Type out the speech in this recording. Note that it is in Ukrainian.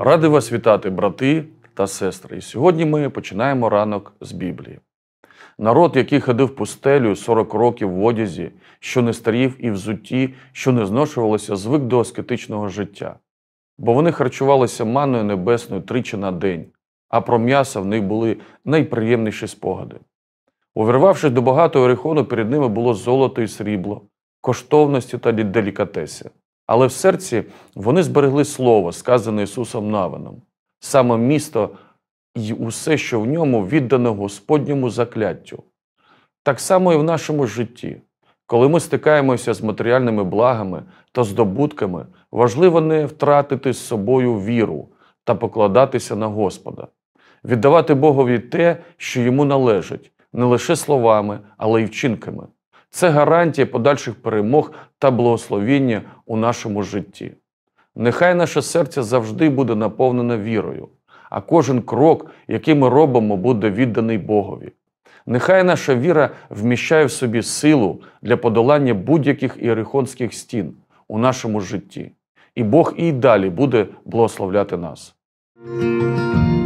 Радий вас вітати, брати та сестри. І сьогодні ми починаємо ранок з Біблії. Народ, який ходив пустелю 40 років в одязі, що не старів, і взутті, що не зношувалося, звик до аскетичного життя. Бо вони харчувалися манною небесною тричі на день, а про м'ясо в них були найприємніші спогади. Увірвавшись до багатого ерихону, перед ними було золото і срібло, коштовності та делікатеси. Але в серці вони зберегли слово, сказане Ісусом Навином. Саме місто і усе, що в ньому, віддано Господньому закляттю. Так само і в нашому житті. Коли ми стикаємося з матеріальними благами та здобутками, важливо не втратити з собою віру та покладатися на Господа. Віддавати Богові те, що йому належить, не лише словами, але й вчинками. Це гарантія подальших перемог та благословіння у нашому житті. Нехай наше серце завжди буде наповнене вірою, а кожен крок, який ми робимо, буде відданий Богові. Нехай наша віра вміщає в собі силу для подолання будь-яких іерихонських стін у нашому житті. І Бог і далі буде благословляти нас.